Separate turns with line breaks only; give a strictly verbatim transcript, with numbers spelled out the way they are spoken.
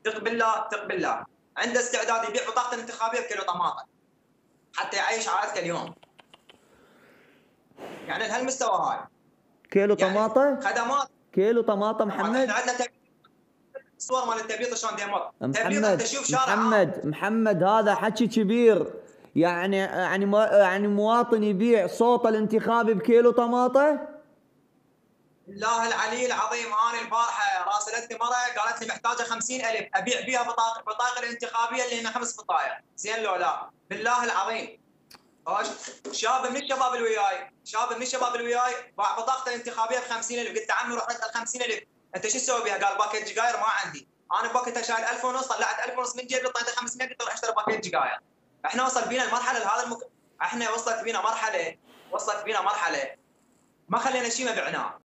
ثق بالله ثق بالله عنده استعداد يبيع بطاقته الانتخابيه بكيلو طماطم حتى يعيش عائلته اليوم. يعني لهالمستوى هاي.
كيلو
يعني
طماطم؟
خدمات
كيلو طماطم محمد؟
احنا عندنا الصور مال التبييض شلون ديمر.
محمد محمد محمد هذا حكي كبير. يعني يعني يعني مواطن يبيع صوته الانتخابي بكيلو طماطم؟
بالله العلي العظيم انا البارحه راسلتني مره قالت لي محتاجه خمسين ألف ابيع بيها بطاقه بطاقه الانتخابيه اللي هنا خمس بطايق، زين لو لا؟ بالله العظيم شاب من الشباب اللي وياي، شاب من الشباب اللي وياي باع بطاقته الانتخابيه ب خمسين ألف، قلت له عمي روح رد ال خمسين ألف، انت شو تسوي بها؟ قال باكيت سجاير ما عندي، انا بوقتها شايل ألف ونص، طلعت ألف ونص من جيبي طلعت خمسمية قلت له اشتري باكيت سجاير. احنا وصل بينا المرحله لهذا المك... احنا وصلت بينا مرحله وصلت بينا مرحله ما خلينا شيء ما بعناه.